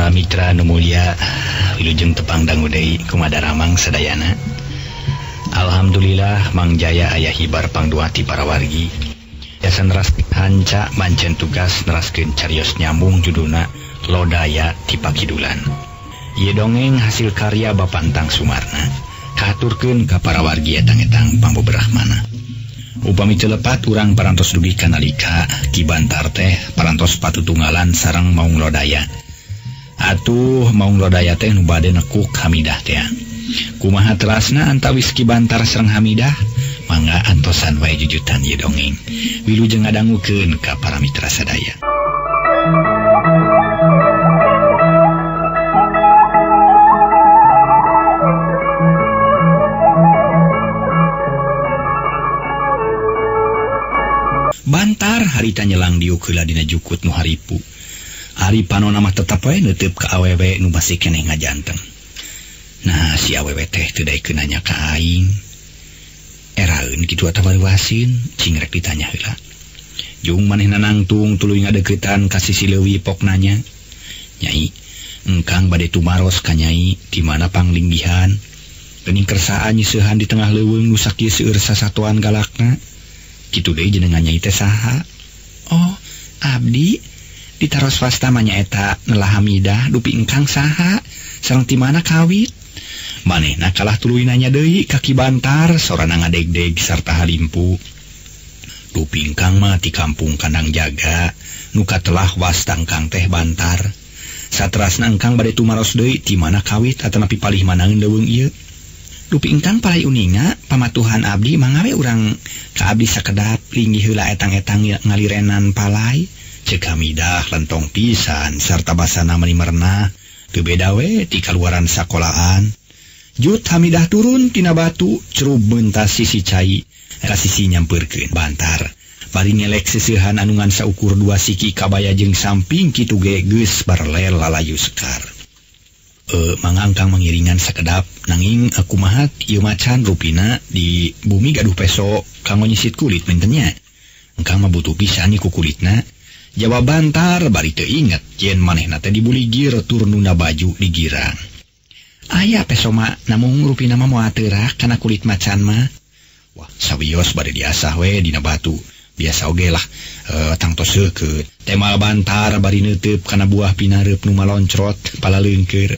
Para mitra nu mulia, wilujeng tepang dangu deui kumaha ramang sadayana. Alhamdulillah Mang Jaya aya hibar pangdua ti para wargi. Biasa neras hanca mancen tugas neraskeun carios nyambung judulna Lodaya ti Pakidulan. Ieu dongeng hasil karya Bapantang Sumarna. Katurkeun ka para wargi etang-etang pamboberahmana. Upami telepat urang parantos dugi kanalika Ki Bantar teh parantos patutunggalan sareng Maung Lodaya. Atuh Maung Lodaya teh nu bade nekuk Hamidah teh. Kumaha terasna antawis Ki Bantar sareng Hamidah? Mangga antosan wae jujutan ieu dongeng. Wilujeng ngadangukeun ka para mitra sadaya. Bantar harita nyelang diuk heula dina jukut nu haripu. Ari panonna mah tetep wae neuteup ka awewe nu masih keneh ngajanteng. Nah, si awewe teh teu daekeun nanya ka aing. Eraeun kitu atawa wasin, cing rek ditanya heula. Jung manehna nangtung tuluy ngadeuketan ka sisi leuwih pok nanya. Nyai, engkang bade tumaros ka nyai di mana panglinggihan. Geuning kersaan nyiseuhan di tengah leuweung nu sakieu seueur sasatuan galakna. Kitu deui jenengan nyai teh saha? Oh, abdi ditaros swasta mah nyaeta Nela Hamidah dupi engkang saha? Sareng ti mana kawit? Manehna kalah tuluy nanya deui ka Ki Bantar sorana ngadeg-deg sarta halimpu. Dupi engkang mah ti kampung Kandang Jaga nu katelah wasta engkang teh Bantar. Saterasna engkang bade tumaros deui ti mana kawit atanapi palih manaeun leuweung ieu? Dupi engkang palai uninga pamatuhan abdi mangawe urang ka abdi sakedap linggih heula etang-etang ngalirenan palai. Ceuk Hamidah lentong pisan sarta basana menimerna teu beda we ti kaluaran sakolahan. Jut Hamidah turun tina batu cerup bentas sisi cai ka sisi nyampeurkeun Bantar. Bari ngelek seseuhan anu ngan saukur 2 siki kabaya jeung samping kitu ge geus barlel lalayu sekar. Mangangkang mengiringan sakedap nanging kumaha ieu macan rupina di bumi gaduh peso kanggo nyisit kulit mentennya. Engkang mah butuh pisan ku kulitna. Jawab Bantar bari teu inget yen manehna teh dibuligir turnuna baju digirang. Aya peso mah namung rupina mah moal teurak kana kulit macan mah. Wah, sawios bade diasah we dina batu. Biasa oge lah tangtos seukeut. Temal Bantar bari neuteup kana buah pinareup nu maloncrot palaleungkeur.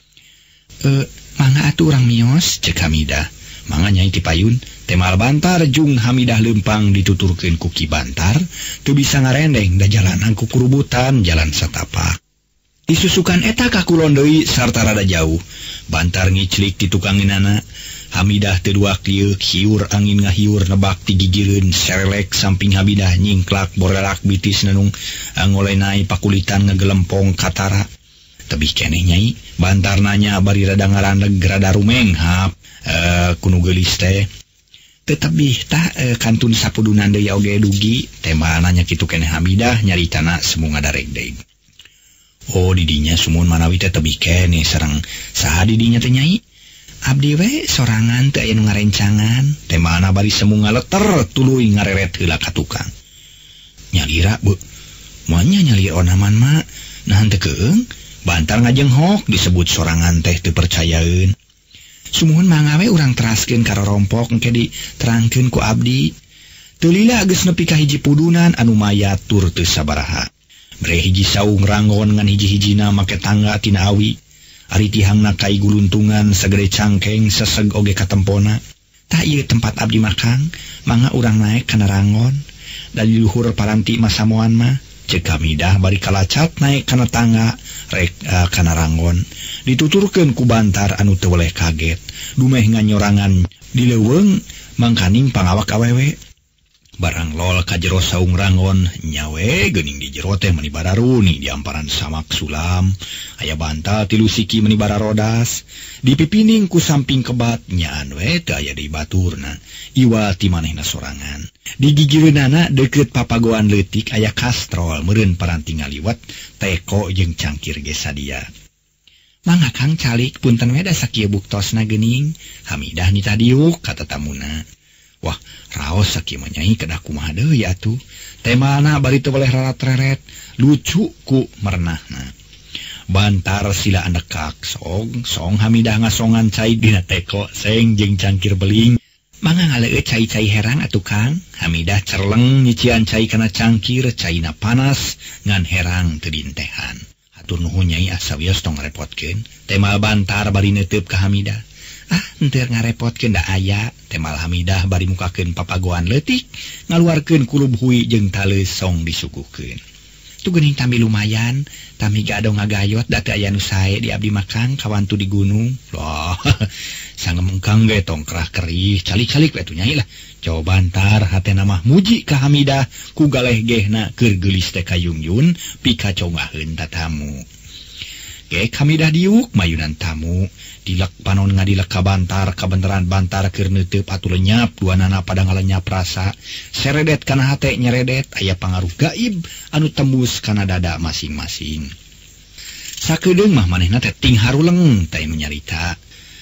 Mangga atuh urang mios ceuk Hamidah. Mangga nyai ti payun. Temal Bantar jung Hamidah lempang dituturkeun ku Ki Bantar teu bisa ngarendeng da jalanan ku kurubutan jalan satapak. Disusukan eta ka kulon deui sarta rada jauh. Bantar ngiclik ti tukanginana. Hamidah teu duak lieu hiur angin ngahiur nebak ti gigireun serelek samping Hamidah nyingklak borelak bitis nanung ngolenai pakulitan ngagelempong katara. Tebih keneh nyai, Bantar nanya bari rada ngarandeg rada rumenghap kuno geulis teh. Tetapi kantun sapudunan deui oge dugi tema nanya kitu keneh Hamidah nyaritana semu ngadareg-deg. Oh di dinya sumun manawi teh tebih keneh sareng saha di dinya teh nyai? Abdi we sorangan teu aya nu ngarencangan, temana bari semu ngaleter tuluy ngareret heula ka tukang. Nyalira bu, moanya nyalir onaman mah nahan teu keung, Bantar ngajenghok disebut sorangan teh teu percayaeun. Sumuhun mangawe urang teraskeun ka rorompok engke diterangkeun ku abdi. Teu lila geus nepi ka hiji pudunan anu mayat tur teu sabaraha. Mere hiji saung rangon ngan hiji-hijina make tangga tina awi. Ari tihangna kai guluntungan sagede cangkeng seseg oge katempona. Tah ieu tempat abdi makan, mangga urang naek kana rangon. Dari luhur paranti masamoan mah ceuk Hamidah bari kalacat naek kana tangga rek kana rangon. Dituturkeun ku Bantar anu teu weleh kaget. Dumeh nganyorangan di leuweung mangkaning pangawak awewe. Barang lol ka jero saung rangon nyawe geuning di jero teh meuni bararuni di amparan samak sulam. Aya bantal 3 siki meuni bararodas. Dipipining ku samping kebat nyaan we teu aya deui baturna. Iwa ti manehna sorangan. Di gigireunana deukeut papagoan leutik aya kastrol meureun paranti ngaliwat teko jeung cangkir ge sadia. Mangga Kang calik punten we da sakieu buktosna geuning. Hamidah nita diuk kata tamuna. Wah, raos sakieu mah nyai kedah kumaha deui atuh. Temana bari teu boleh rarat-reret, lucu ku merenahna. Bantar sila andekak song Hamidah ngasongan cai dina teko seng jeung cangkir beling. Mangga ngaleut cai-cai herang atuh Kang. Hamidah cerleng nyician cai kana cangkir, caina panas ngan herang teu dintehan. Hatur nuhun Nyai asa wios tong ngarepotkeun. Temal Bantar bari neuteup ka Hamidah. Henteu ngarepotkeun da aya. Temal Hamidah bari mukakeun papagoan leutik, ngaluarkeun kulub hui jeung taleus song disuguhkeun. Tu geuning tami lumayan, tami gado ngagayot da teu aya nu sae di abdi makang kawantu di gunung. Loh, sangem engkang ge tong kerah kerih, calik-calik we tu Nyai lah. Coba Bantar hatena mah muji ka Hamidah ku galeh-gehna keur geulis teh kayungyun pikacongaheun tatamu. Ge Hamidah diuk mayunan tamu, dilek panon ngadilek ka Bantar, kabenteran Bantar keur neuteup atuh lenyap, duanana pada ngalenyap rasa, seredet kana hate nyeredet, aya pangaruh gaib anu tembus kana dada masing-masing. Sakedeung mah manehna teh ting haruleng teh nu nyarita.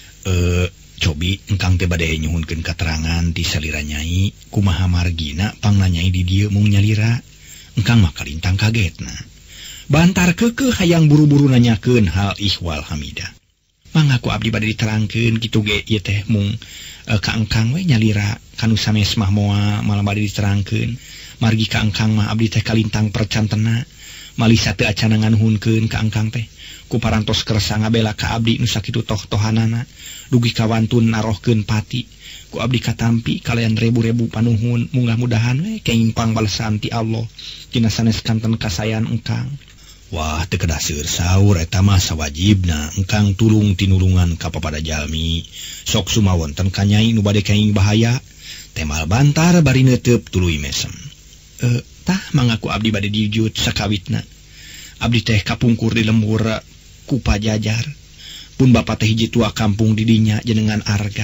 Cobi engkang teh bade nyuhunkeun katerangan ti salira Nyai, kumaha margina pangna Nyai di dieu mung nyalira. Engkang mah kalintang kagetna. Bantar keukeuh hayang buru-buru nanyakeun hal ihwal Hamidah. Mangga ku abdi bade diterangkeun kitu ge ieu teh mung ka engkang we nyalira kanu sanes mah moal malah bade diterangkeun. Margi ka engkang mah abdi teh kalintang percantena, malih teu acan nganuhunkeun ka engkang teh. Ku parantos kersa ngabela ka abdi nu sakitu toh-tohanana, dugi kawantun narohkeun pati. Ku abdi katampi kalian rebu-rebu panuhun, mudah-mudahan we kenging pangbalesan ti Allah tina sanes kanten kasayan engkang. Wah, teu kedah seueur saur eta mah sawajibna engkang tulung tinulungan ka papada jalmi. Sok sumawonten ka Nyai nu bade kenging bahaya. Temal Bantar bari neuteup tuluy mesem. Tah mangga ku abdi bade diwujud sakawitna. Abdi teh kapungkur di lembur ku Pajajar. Pun bapa teh hiji tua kampung di dinya jenengan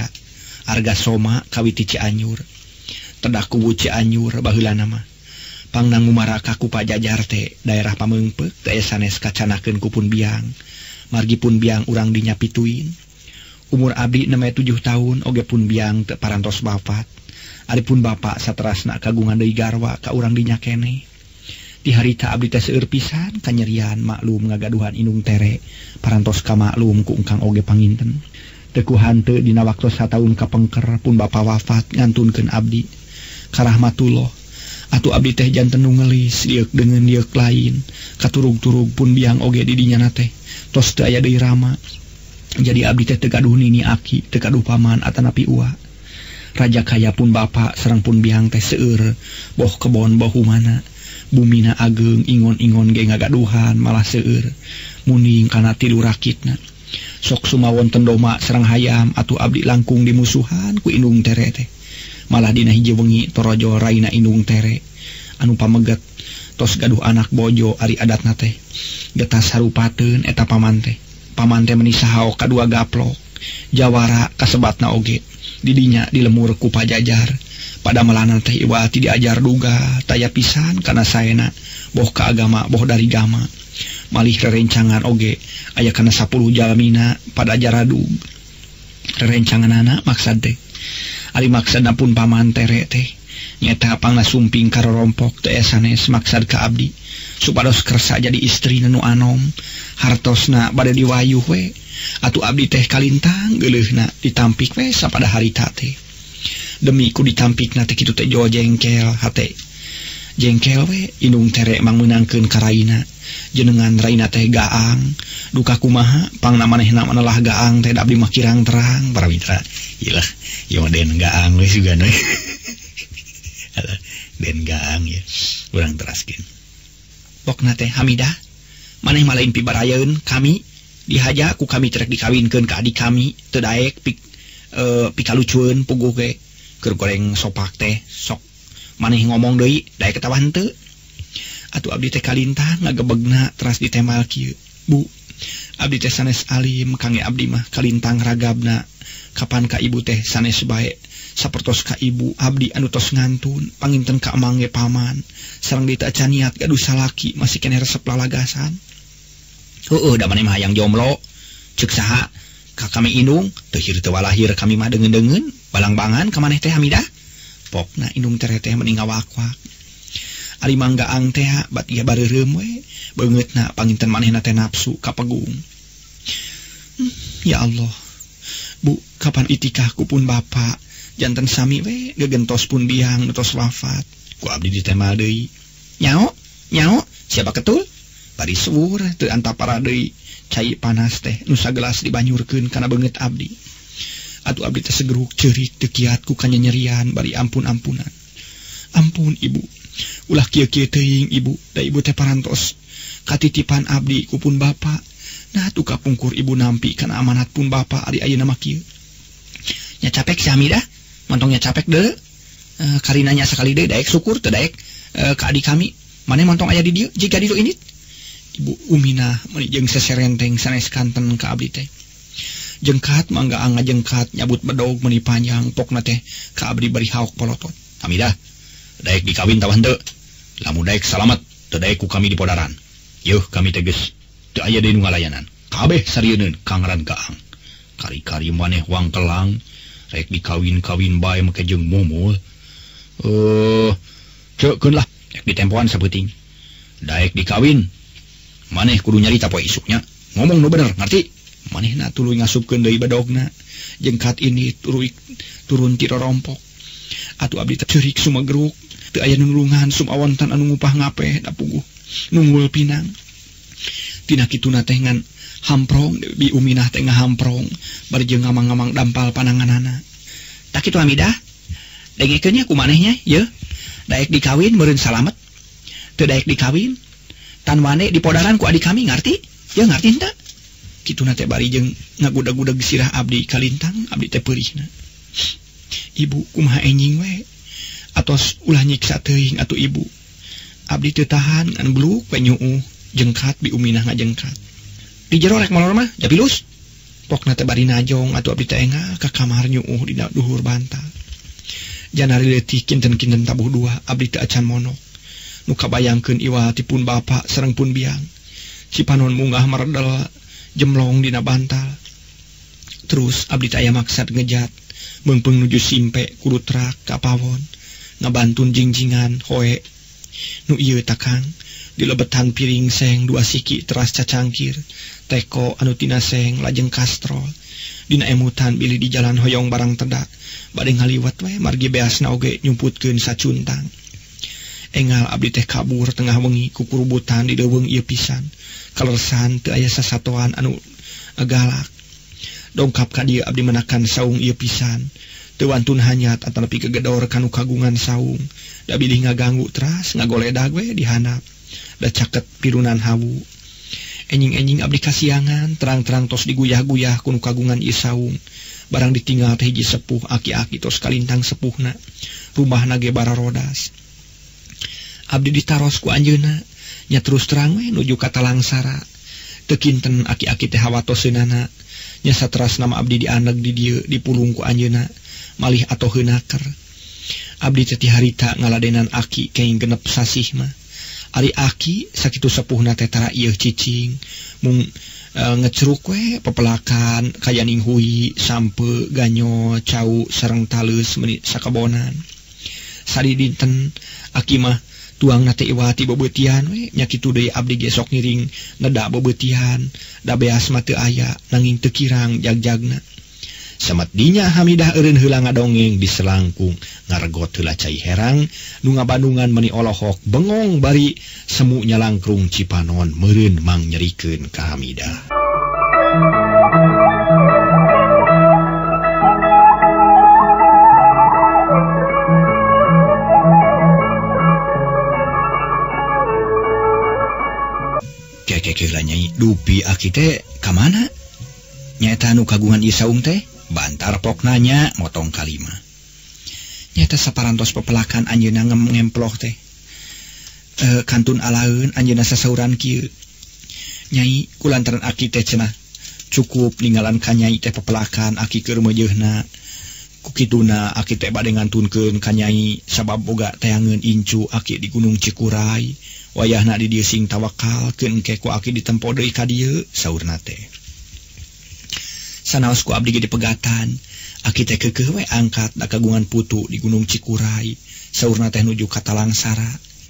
Arga Soma kawiti Cianjur. Tedak kubu Cianjur baheulana mah. Pangnang ngumaraka ku Pajajar teh daerah pameungpeuk teh sanes kacanakeun ku Pun Biang. Margi Pun Biang urang dinya pituin. Umur abdi 67 tahun oge Pun Biang teu parantos wafat. Adipun bapa saterasna kagungan deui garwa ka urang dinya keneh. Di harita abdi teh seueur pisan kanyerian maklum ngagaduhan indung tere, parantos ka maklum ku engkang oge panginten. Teu ku hanteu dina waktu sataun kapengker Pun bapa wafat ngantunkeun abdi ka rahmatullah. Atuh abdi teh janten nu ngelis dieuk dengan dieuk lain, katurug-turug Pun Biang oge di dinyana teh tos teu aya deui rama. Jadi abdi teh teu gaduh nini aki, teu gaduh paman atanapi uwa. Raja kaya Pun bapa sareng Pun Biang teh seueur boh kebon boh humana. Bumina ageng ingon-ingon ge ngagaduhan malah seueur muning kana tilu rakitna. Sok sumawonten doma sareng hayam atuh abdi langkung dimusuhan ku indung tere teh. Malah dina hiji wengi torojo raina indung tere anu pameget tos gaduh anak bojo ari adatna teh. Getas harupateun eta paman teh. Paman teh meuni saha kadua gaplok. Jawara kasebatna oge. Di dinya dilemur ku Pajajar. Pada melana teh iwati diajar duga taya pisan kana saena boh ka agama boh dari gama. Malih rerencangan oge aya kana 10 jalmina pada jaradu. Rerencanganana maksad teh ari maksudna Pun paman tere teh nyata pangna sumping karorompok teh sanes maksad ka abdi supados kersa jadi istri nu anom hartosna bade diwayuh we atuh abdi teh kalintang geuleuhna ditampik we sapada harita teh. Demi ku ditampikna teh kitu teh jo jengkel hate. Jengkel we indung tere mang meunangkeun ka raina. Jenengan raina teh gaang, duka kumaha pangna manehna manalah gaang teh abdi mah kirang terang para mitra. Ilah, ieu den gaang we sugana. Den gaang ya. Urang teraskeun. Pokna teh Hamidah, maneh mah lain pibarayeun kami dihaja ku kami trek dikawinkeun ka adik kami teu daek pikalucueun puguh ge. Keur goreng sopak teh sok maneh ngomong deui daek ketawa henteu. Atuh abdi teh kalintang ngagebegna teras ditemal kieu. Bu, abdi teh sanes alim kangge abdi mah kalintang ragabna. Kapan ka ibu teh sanes bae sapertos ka ibu abdi anu tos ngantun panginten ka emang ge paman sareng dieu teh acan niat gaduh salaki masih keneh resep lalagasan. Heueuh da maneh mah hayang jomblo. Ceuk saha? Ka kami indung teu hieu teu walahir kami mah deungeun-deungeun balang-bangan ka maneh teh Hamidah. Pokna indung tere teh mending ngawak-wak. ari manggaang teh bat ieu bareureum we beungeutna panginten manehna teh nafsu kapegung. Ya Allah, Bu, kapan itikah ku pun bapa janten sami we gegentos pun biang tos wafat. Ku abdi ditemal deui. Nyaho, siapa ketul? Bari suwur teu antapara deui cai panas teh nu sagelas dibanyurkeun kana beungeut abdi. Atuh abdi teh segeruk ceurik teu kiat ku kanyanyerian bari ampun-ampunan. Ampun Ibu, ulah kieu-kieu teuing Ibu, da Ibu teh parantos katitipan abdi ku pun bapa. Nah tuh kapungkur Ibu nampi kana amanat pun bapa ari ayeuna mah kieu. Nya capek si Hamidah, montongnya capek deui. Karinanya sakali deui daek syukur teu daek ka adik kami. Mane montong aya di dieu jika ditu ini. Ibu Uminah meuni jeung seserenteng sanes kanten ka abdi teh. Jengkat mangga ngajengkat nyabut bedog meuni panjang pokna teh ka abdi bari haok polotot. Hamidah, daek dikawin tawah henteu. Lamun daek salamet teu daek ku kami di podaran. Yeuh kami teges teu aya deui nu ngalayanan. Kabeh sarieun kangran gaang. Kari-kari maneh wangkelang rek dikawin-kawin bae make jeung momol. Ceukeun lah rek ditempoan sabeuting. Daek dikawin maneh kudu nyarita poe isuknya. Ngomong nu bener, ngarti? Manehna tuluy ngasupkeun deui bedogna. Jengkat ini turun ti rorompok. Atuh abdi teh ceurik sumegruk, teu aya nulungan sumawontan anu ngupah ngapeh da puguh nunggul pinang. Tina kituna teh ngan hamprong Bi Uminah teh ngahamprong bari jeung ngamang-ngamang dampal pananganana. Tak kitu Hamidah, dengekeun nya ku manehnya yeuh. Daek dikawin meureun salamet. Teu daek dikawin tan wane di podaran ku adik kami, ngarti? Yeuh ngarti henteu? Kituna teh bari jeung ngagudag-gudag sirah abdi kalintang, abdi teh peurihna. Ibu kumaha enjing we? Atos ulah nyiksa teuing atuh Ibu. Abdi teu tahan ngan bluk we nyuuh. Jengkat Bi Uminah ngajengkat. Di jero rek molor mah japilus. Pokna teh bari najong atuh abdi teh engah ka kamar nyuuh dina duhur bantal. Janari leutik kinten-kinten tabuh dua abdi teh acan monok. Nu kabayangkeun iwal ti pun bapa sareng pun biang. Cipanon munggah meredel jemlong dina bantal. Terus abdi teh aya maksad ngejat meungpeung nuju simpe kudu trak ka pawon ngabantun jingjingan hoe. Nu ieu takang dilebetan piring seng dua siki teras cacangkir teko anu tina seng lajeng kastrol dina emutan bilih di jalan hoyong barang tedak bade ngaliwat we margi beasna oge nyumputkeun sacuntang. Engal abdi teh kabur tengah wengi ku kurubutan di deuweung ieu pisan kalersan teu aya sasatoan anu galak. Dongkap ka dieu abdi menakan saung ieu pisan teu wantun hanyat atanapi kegedor kanu kagungan saung da bilih ngaganggu teras ngagoledag we di handap da caket pirunan hawu. Enjing-enjing abdi kasiangan terang-terang tos diguyah-guyah kunu kagungan ieu saung barang ditinggal teh hiji sepuh aki-aki tos kalintang sepuhna rumahna ge bararodas. Abdi ditaros ku anjeunna nya terus terang we nuju ka Talangsara teu kinten aki-aki teh hawatoseunana nya sateras nama abdi dianeg di dieu dipulung ku anjeunna malih atoheunaker. Abdi teh ti harita ngaladenan aki kenging genep sasih mah. Ari aki sakitu sepuhna teh tara ieu cicing mung ngecruk we pepelakan kayaning hui sampe ganyo cau sareng taleus meuni sakabonan. Sadi dinten aki mah tuangna teh iwati bebeutian we nya kitu deui abdi ge sok ngiring neda bebeutian da beas mah teu aya nanging teu kirang jagjagna. Samat dinya Hamidah eureun heula ngadongeng di selangkung ngaregot heula cai herang nu ngabandungan meuni olohok bengong bari semu nyalangkrung Cipanon meureun mang nyerikeun ka Hamidah. Keke lah Nyai dupi aki teh ka mana? Nyaeta nu kagungan ieu saung teh bantar pok nanya motong kalima. Nyata saparantos pepelakan anjeunna ngemploh teh. Kantun alaeun anjeunna sasauran kieu. Nyai kulantaran aki teh cenah cukup ninggalan ka Nyai teh pepelakan aki keur meujeuhna. Ku kituna aki teh bade ngantunkeun ka Nyai sabab boga teangeun incu aki di Gunung Cikuray. Wayahna di dieu sing tawakal keun engke ku aki ditempo deui ka dieu saurna teh. Sanaos ku abdi ge dipegatan, aki teh keukeuh we angkat da kagungan putu di Gunung Cikuray, saurna teh nuju ka Talangsara.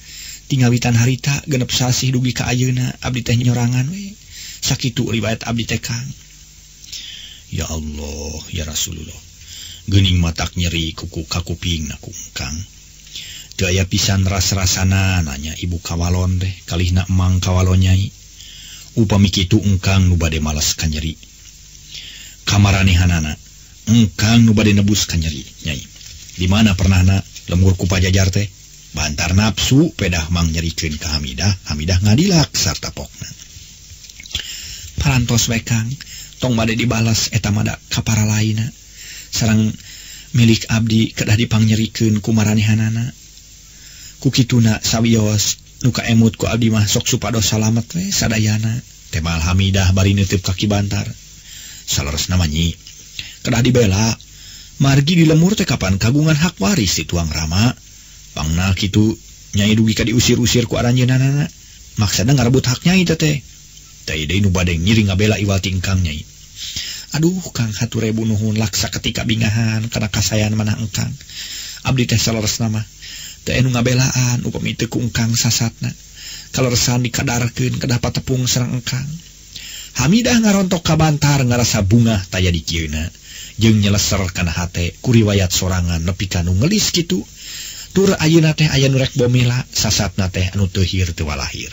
tinggawitan harita genep sasih dugi ka ayeuna abdi teh nyorangan we sakitu riwayat abdi teh Kang. Ya Allah ya Rasulullah, geuning matak nyeri kuku kakuping naku Kang. Teu aya pisan ras-rasana nanya ibu kawalon teh kalihna emang kawalon nyai. Upami kitu engkang nu bade males ka nyeri. Kamaranehanana engkang nu bade nebus ka nyeri nyai. Di mana pernahna lemur ku pajajar teh bantar nafsu pedah mang nyerikeun ka Hamidah, Hamidah ngadilak sarta pokna. Parantos we Kang, tong bade dibalas eta mah da ka para lainna. Sareng milik abdi kedah dipangnyerikeun ku maranehanana. Ku kituna sawios nu kaemut ku abdi mah sok supados salamet we sadayana. Temal Hamidah bari neuteup kaki bantar. Saleresna mah nyi, kedah dibela margi di lemur teh kapan kagungan hak waris ti tuang Rama. Pangna kitu nyai dugi ka diusir-usir ku aranjeunana. Maksudna ngarebut hak nyai teh teh. Teu deui nu bade ngiri ngabela iwal tingkang nyai. Aduh Kang hatur rebu nuhun laksa ketika bingahan kana kasayan manah engkang. Abdi teh saleresna mah teu anu ngabelaan upami teu ku engkang sasatna. Kaleresan dikadarkeun kedah patepung sareng engkang. Hamidah ngarontok ka bantar ngarasa bungah taya di kieuna jeung nyeleser kana hate ku riwayat sorangan nepi ka nu ngelis kitu. Tur ayeuna teh aya nu rek bomela sasatna teh anu teu hir teu walahir.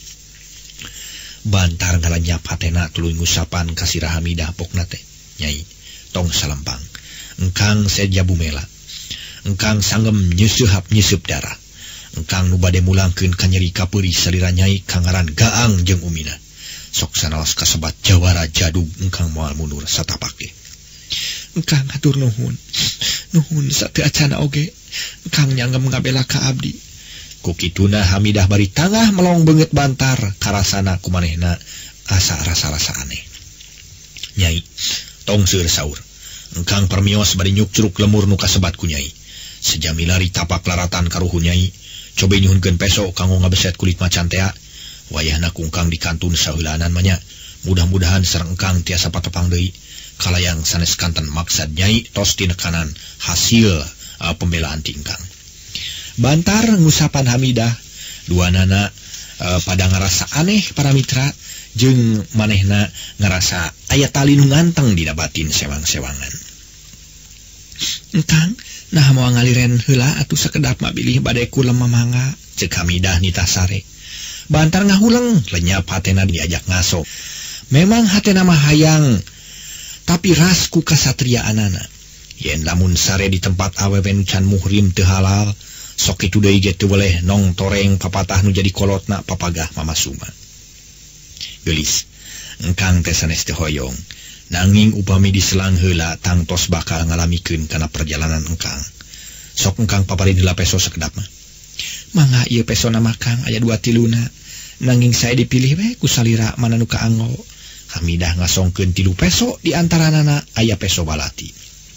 Bantar ngalanyap hatena tuluy ngusapan ka sirah Hamidah pokna teh. Nyai, tong salempang. Engkang seja bumela. Engkang sanggem nyeusup darah. Engkang nu bade mulangkeun ka nyeri kapeuri salira nyai kangaran Gaang jeung umina. Sok sanaos kasebat jawara jadug engkang moal mundur satapake. Engkang hatur nuhun. Nuhun sateu acana oge. Engkang nyanggem ngabela ka abdi. Ku kituna Hamidah bari tangah melong beungeut bantar karasana kumanehna asa rasa-rasa aneh. Nyai, tong seueur saur. Engkang permios bari nyuk-curuk lemur nu kasebat ku nyai. Sejamilari tapak laratan karuhun nyai. Coba nyuhunkeun peso kanggo ngabeset kulit macan teh. Wayahna kungkang di kantun saheulanan mah nya. Mudah-mudahan sareng engkang tiasa patepang deui. Kalayang sanes kanten maksad nyai tos tinekanan hasil pembelaan tingkang. Bantar ngusapan Hamidah duanana pada ngerasa aneh para mitra jeung manehna ngerasa aya tali nu nganteng dina batin sewang-sewangan. Engkang nah moal ngaliren heula atuh sakedap mah bilih bade kulem mamangga ceuk Hamidah nitah sare. Bantar ngahuleng lenyap hatena diajak ngaso. Memang hatena mah hayang tapi ras ku kasatriaanana. Yen lamun sare di tempat awewe nu can muhrim teu halal sok kitu deui ge teu boleh nong toreng papatah nu jadi kolotna papagah Mama Suma. Geulis, engkang teh sanes teu hoyong, nanging upami diselang heula tangtos bakal ngalamikeun kana perjalanan engkang. Sok engkang paparin heula peso sakedap mah. Mangga ieu peso na Kang aya 2-3, nanging saya dipilih we ku salira mana nu kaanggo. Hamidah ngasongkeun 3 peso di antaranana aya peso balati.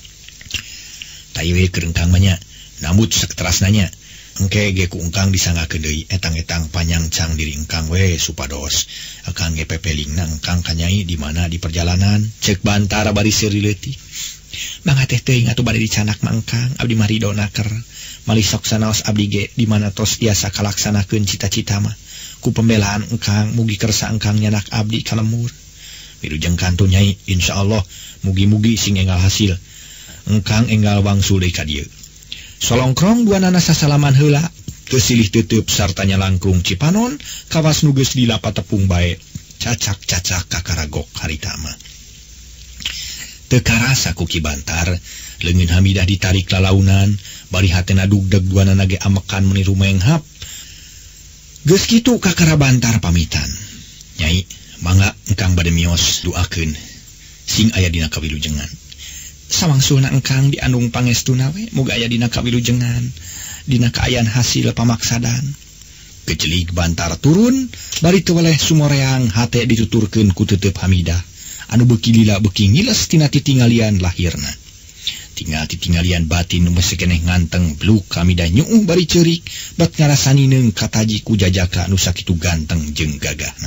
Tayeu keur engkang mah nya. Namut saketeras nanya, engke ge ku engkang disangakeun deui etang-etang panyancang diri engkang we supados akang ge pepelingna engkang ka nyai di mana di perjalanan ceuk bantar bari seuri leutik. Mangga teh teuing atuh bade dicanak mah engkang abdi maridona keur malih sok sanaos abdi ge di mana tos tiasa kalaksanakeun cita-cita mah ku pembelaan engkang mugi kersa engkang nyanak abdi ka lemur. Wilujeng kantun nyai insyaallah mugi-mugi sing enggal hasil. Engkang enggal wangsul deui ka dieu. Solongkrong duanana sasalaman heula teu silih teuteub sarta nyalangkung Cipanon kawas nu geus dilapa tepung bae cacak-cacak kakaragok harita mah. Teu karasa ku Ki Bantar leungeun Hamidah ditarik lalaunan bari hatena dugdeg duanana ge amekan meniru menghap. Geus kitu kakara Bantar pamitan. Nyai, mangga engkang bade mios duakeun sing aya dina kawilujengan. Sawangsulna engkang diandung pangestuna we muga aya dina kawilujengan dina kaayaan hasil pamaksadan. Kecelik Bantar turun bari teu weleh sumoreang hate dituturkeun ku teuteub Hamidah anu beuki lila beuki ngiles tina titingalian lahirna. Tinggal titingalian batin nu masih keneh nganteng bluk Hamidah nyuuh bari ceurik bat ngarasanineung kataji ku jajaka nu sakitu ganteng jeung gagahna.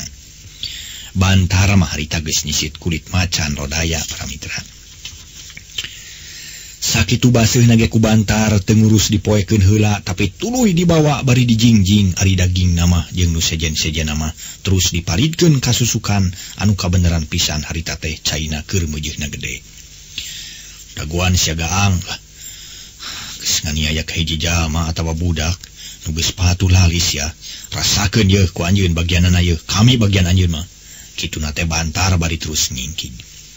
Bantar mah harita geus nyisit kulit macan rodaya para mitra. Sakitu baseuh nage ku Bantar tengurus dipoekeun heula tapi tuluy dibawa bari dijingjing ari daging nama jeung nu sejen-sejen nama terus diparidkeun kasusukan anu kabeneran pisan harita teh caina keur meujeuhna gede. Daguan siagaang lah. Geus nganiaya ka hiji jalma atawa budak nu geus patu lalis ya. Rasakeun yeuh ku anjeun bagianna yeuh, kami bagian anjeun mah. Kituna teh Bantar bari terus ngingking.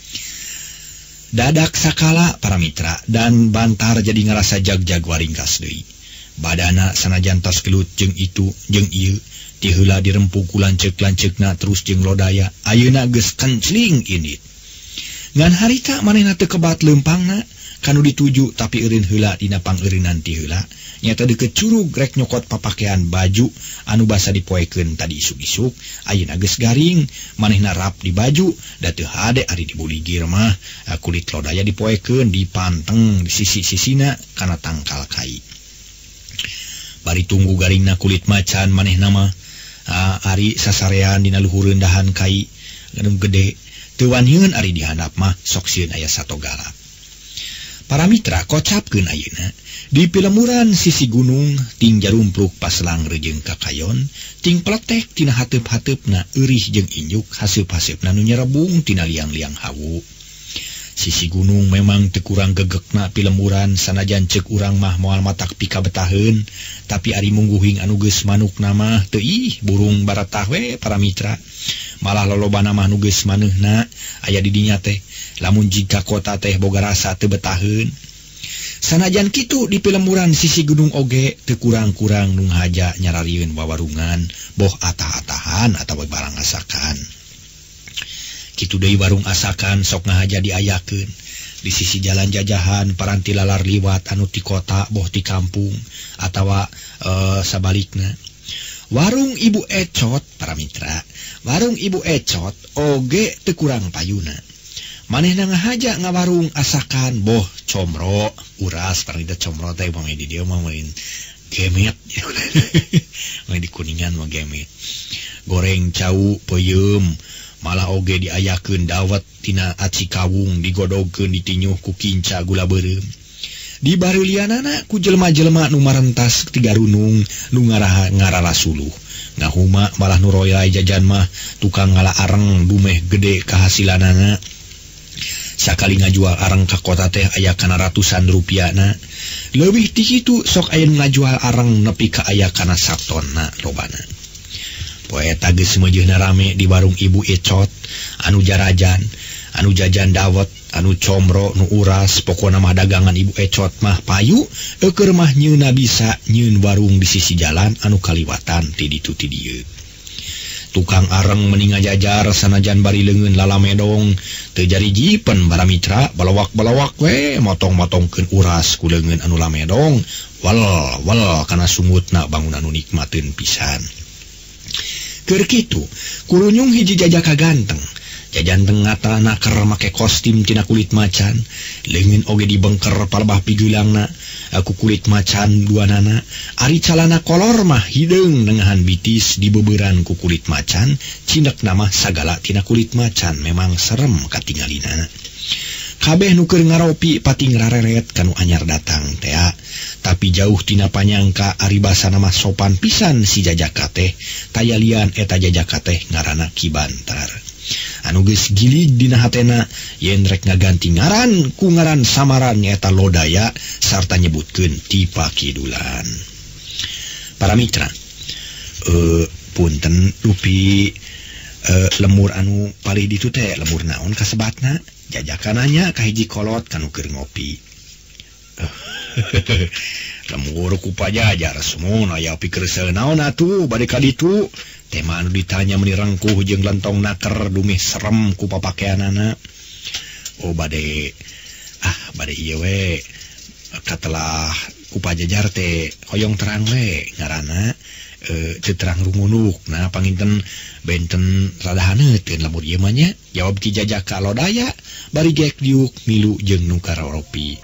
Dadak sakala para mitra dan Bantar jadi ngerasa jag-jag waringkas deui. Badana sanajan tos gelut jeung itu jeung ieu ti heula dirempuk ku lanceuk-lanceukna terus jeung lodaya ayeuna geus kencling indit. Ngan harita manehna teu kebat leumpangna kanu dituju tapi eureun heula dina pangeurinan ti heula nyata deukeut curug rek nyokot papakean baju anu basa dipoekeun tadi isuk-isuk ayeuna geus garing manehna rap di baju da teu hade ari dibuligir mah kulit lodaya dipoekeun dipanteng di sisi-sisina kana tangkal kai. Bari tunggu garingna kulit macan manehna mah ari sasarean dina luhureun dahan kai anu gede teu wanieun ari dihandap mah sok sieun aya satogala. Para mitra kocapkeun ayeuna di pilemuran sisi gunung ting jarumpluk paslang rejeung kakayon ting pletek tina hateup-hateupna eurih jeung injuk haseup-haseupna nu nyerebung tina liang-liang hawu. Sisi gunung memang teu kurang gegekna pilemuran sanajan ceuk urang mah moal matak pika betaheun tapi ari mungguhing anu geus manukna mah teu burung baratah we para mitra. Malah lolobana mah nu geus manehna aya di dinya teh lamun jika kota teh boga rasa teu betaheun. Sanajan kitu di pilemuran sisi gunung oge teu kurang-kurang nu ngahaja nyararieun wawarungan boh atah-atahan atawa barang asakan. Kitu deui warung asakan sok ngahaja diayakeun di sisi jalan jajahan paranti lalar liwat anu ti kota boh ti kampung atawa sabalikna. Warung Ibu Ecot para mitra, warung Ibu Ecot oge teu kurang payuna. Manehna ngahaja ngawarung asakan boh comro uras parida comro teh mah di dieu mah main gemet main di Kuningan mah gemet goreng cau peuyeum malah oge diayakeun dawet tina aci kawung digodogkeun ditinyuh ku kinca gula beureum di bareulianana ku jelema-jelema nu marentas tiga runung nu ngarara suluh ngahuma malah nu royai jajan mah tukang ngala areng dumeh gede kahasilanana. Sakali ngajual areng ka kota teh aya kana ratusan rupiahna. Leuwih ti kitu sok aya ngajual areng nepi ka aya kana 1 tonna lobana. Poe eta geus meujeuhna rame di warung Ibu Ecot anu jarajan, anu jajan dawet, anu comro, nu uras, pokona mah dagangan Ibu Ecot mah payu, eukeur mah nyieunna bisa nyieun warung di sisi jalan anu kaliwatan ti ditu ti dieu. Tukang areng mending ngajajar sanajan bari leungeun lalamedong teu jari jipen para mitra balawak-balawak we motong-motongkeun uras ku leungeun anu lamedong wal kana sungutna bangunan anu nikmateun pisan. Keur kitu kulunyung hiji jajaka ganteng jajan tengah-tengah keur make kostim tina kulit macan leungeun oge dibengker palebah pigulangna aku kulit macan duanana ari calana kolor mah hideung nengahan bitis dibeuberan ku kulit macan cindak nama sagala tina kulit macan memang serem katingalina. Kabeh nu keur ngaropi pati ngrareret kanu anyar datang teh tapi jauh tina panyangka ari basana mah sopan pisan si jajaka teh tayalian eta jajaka teh ngaranna Ki Bantar. Anu geus gilig dina hatena yen rek ngaganti ngaran ku ngaran samaran nyaeta lodaya sarta nyebutkeun ti pakidulan. Para mitra, punten rupi lemur anu palih ditu teh lemur naon kasebatna? Jajaka nanya ka hiji kolot kanu keur ngopi. Lemur ku pajajar semun aya pikeun naon atuh bade ka ditu? Tema anu ditanya meni rengkuh jeung lentong naker dumeh serem ku papakeanana. Oh bade ieu we katelah ku pajajar teh hoyong terang we ngaranna teu terang rungunuk. Nah panginten benten rada haneuteun lamun ieu mah nya jawab Ki Jajaka lodaya bari gek diuk milu jeung nu kararopi.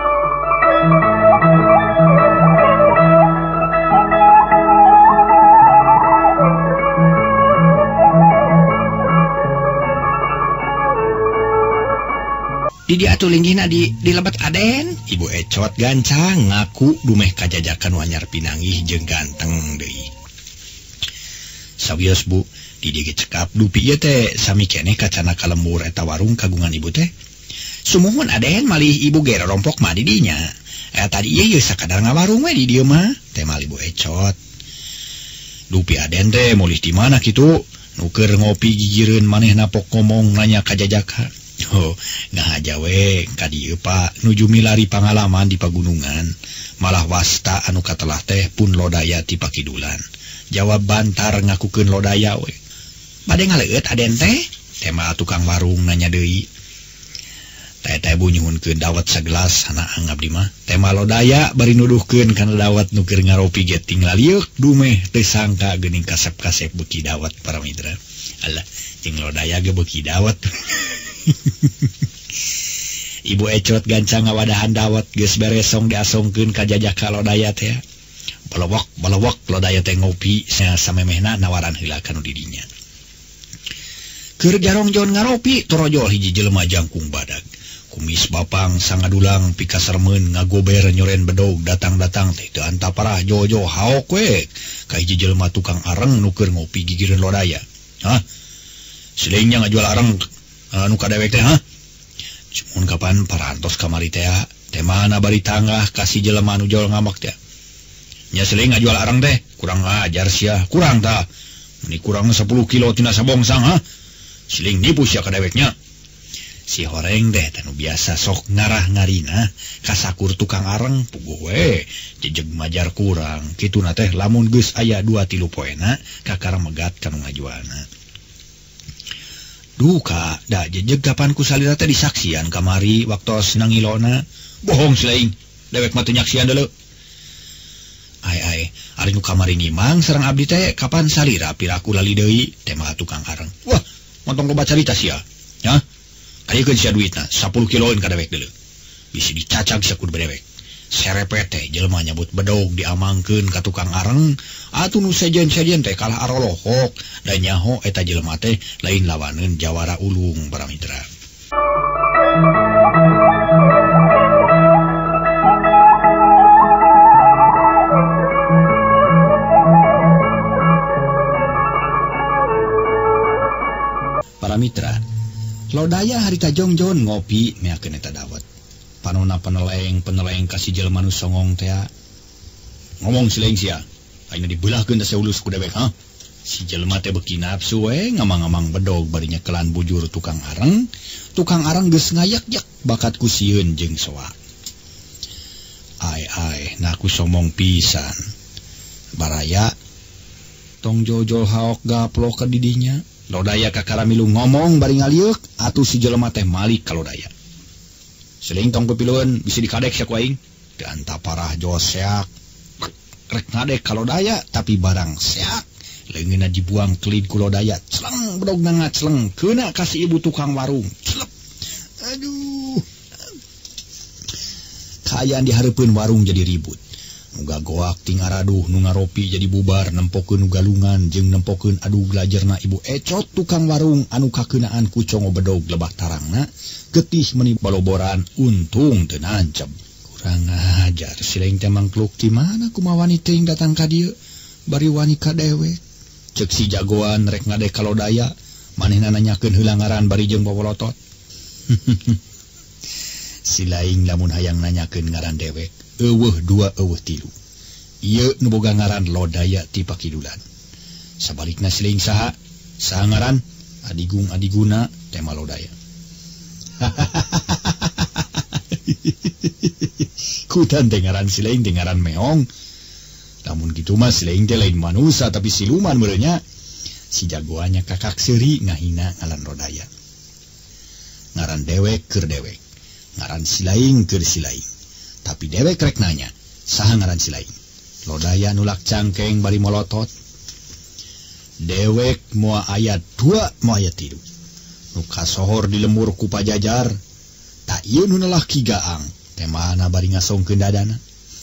di dia atuh linggihna di lebet Aden. Ibu Ecot gancang ngaku dumeh kajajakan wanyar pinangih jeung ganteng deui. Sawios Bu, di dieu cekap dupi ieu teh sami keneh kacana kalembur eta warung kagungan ibu teh. Sumuhun Aden malih ibu ge rompok mah di dinya. Tadi ieu sakadar ngawarung we di dieu mah, teh malih Ibu Ecot. Dupi Aden teh molih di mana kitu? Nuker ngopi gigireun manehna pok ngomong nanya kajajaka. Oh, ngahaja we ka dieu Pak, nuju milari pangalaman di pagunungan. Malah wasta anu katelah teh pun lodaya ti Pakidulan. Jawab bantar ngakukeun lodaya we. Bade ngaleut Aden teh? Tema tukang warung nanya deui. Teh Bu nyuhunkeun dawet sagelas hana anggap di mah. Tema lodaya bari nuduhkeun kana dawet nu keur ngaropi ge tinggal liuk dumeh teu sangka geuning kasep-kasep beuki dawet para mitra. Alah, jeung lodaya ge beuki dawet. Ibu Ecot gancang ngawadahan dawet geus beresong diasongkeun ka jajaka lodaya teh. Balawak lodaya teh ngopi samemehna nawaran heula kanu di dinya. Keur jarong-jon ngaropi torojol hiji jelema jangkung badag. Kumis bapang sangadulang pikasarmeun ngagober nyoren bedog datang-datang teh teu anta parah jojo haok we ka hiji jelema tukang areng nu keur ngopi gigireun lodaya. Hah? Silingnya ngajual areng anu kadewek teh, hah? Cumun kapan parantos kamari teh teh mana bari tanggah kasih jelema anu jol ngamak teh. Nya siling ngajual areng teh kurang ajar sia, kurang tah. Meni kurang 10 kilo tina sabongsang, hah? Siling nipu sia kadeweknya. Si horeng deh tanu biasa sok ngarah ngarina kasakur tukang areng puguh we jejeg majar kurang kituna teh lamun geus aya 2-3 poena kakara megat kanu ngajualna. Duh Kak, da jejeg kapan ku salira teh disaksian kamari waktos nangilona. Bohong silaing, dewek mah teu nyaksian deuleu. Ai ari nu kamari ngimang sareng abdi teh kapan salira piraku lali deui teh mah tukang areng. Wah, montong loba carita sia. Nya ayekeun sia duitna 10 kiloin kadewek deuleu. Bisi dicacag sia ku bedewek. Serepet teh jelema nyabut bedog diamangkeun ka tukang areng, atuh nu sejen-sejen teh kalah arolohok da nyaho eta jelema teh lain lawaneun jawara ulung para mitra. Para mitra, lodaya harita jongjon ngopi meakeun eta dawet. Panona peneleng kasih jelema nu songong teh. Ngomong sileung sia. Ayeuna dibeulahkeun da seulus ku dewek, ha? Si jelema teh beuki nafsu we ngamang-ngamang bedog bari nyekelan bujur tukang areng. Tukang areng geus ngayak-yak bakat ku sieun jeung soa. Ai naku somong pisan. Baraya tong jojol haok gaplok ka didinya. Lodaya kakara milu ngomong bari ngaliuk atuh si jelema teh malik ka lodaya. Seling tong pepiluan bisa dikadek sia ku aing. Teu anta parah jos seak. Rek ngadek ka lodaya tapi barang seak. Leungeunna dibuang tulid ku lodaya. Celeng bedogna ngacleng keuna ka si ibu tukang warung. Celep. Aduh. Kaayaan dihareupeun warung jadi ribut. Nu gagoak ting araduh nu ngaropi jadi bubar nempokeun nu galungan jeung nempokeun adu glajerna Ibu Ecot tukang warung anu kakeunaan ku congo bedog lebah tarangna getih meni baloboran untung teu nancep. Kurang ajar sileung teh mangkluk di mana kumaha wanita yang datang ka dieu bari wani ka dewek. Ceuk si jagoan rek ngadek ka lodaya manehna nanyakeun heula ngaran bari jeung bobolotot. Si laing lamun hayang nanyakeun ngaran dewek eueuh 2 eueuh 3. Ieu nu boga ngaran lodaya ti Pakidulan. Sabalikna sileung saha ngaran adiguna teh mah lodaya. Kutan dengaran sileung dengaran meong. Lamun kitu mah sileung teh lain manusia tapi siluman meureunnya. Si jagoannya kakak seuri ngahina ngaran lodaya. Ngaran dewek keur dewek. Ngaran silaing keur silaing. Tapi dewek rek nanya, saha ngaran silaing? Lodaya nulak cangkeng bari molotot. Dewek moal aya 2 moal aya 3. Nu kasohor di lembur ku pajajar. Ta ieu nu lelaki gaang, teh mana bari ngasongkeun dadana.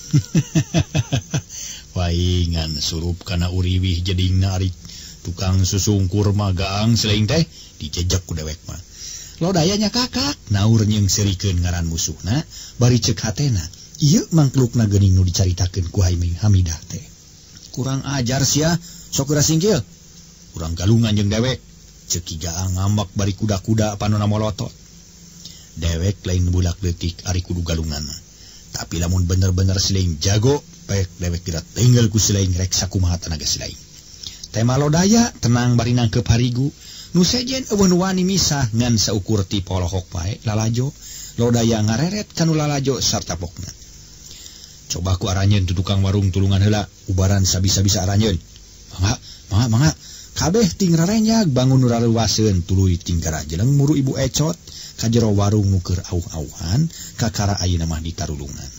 Waingan surup kana uriwih jedingna ari tukang susungkur mah gaang sileung teh dijejek ku dewek mah. Lodayanya kakak naur nyeng serikeun ngaran musuhna bari ceuk hatena ieu mangklukna geuning nu dicaritakeun ku Hamidah teh. Kurang ajar sia, sok geura singkil. Urang galungan jeung dewek. Ceuk Ki Gaang ngambek bari kuda-kuda panonna molotot. Dewek lain bulak leutik ari kudu galungan. Tapi lamun bener-bener Silaing jago, pek dewek geura tinggal ku Silaing rek sakumaha tenaga Silaing. Tema lodaya tenang bari nangkep harigu. Nu sejen eueun wani misah ngan saukur ti polohok bae lalajo. Lodaya ngareret kanu lalajo sarta pokna. Coba ku aranyeun tu tukang warung tulungan heula, ubaran sabisa-bisa aranyeun. Mangga, kabeh ting rarenyag bangun rareuwaseun tuluy ting karajeleng muru ibu Ecot ka jero warung nu keur auh-auhan kakara ayeuna mah ditarulungan.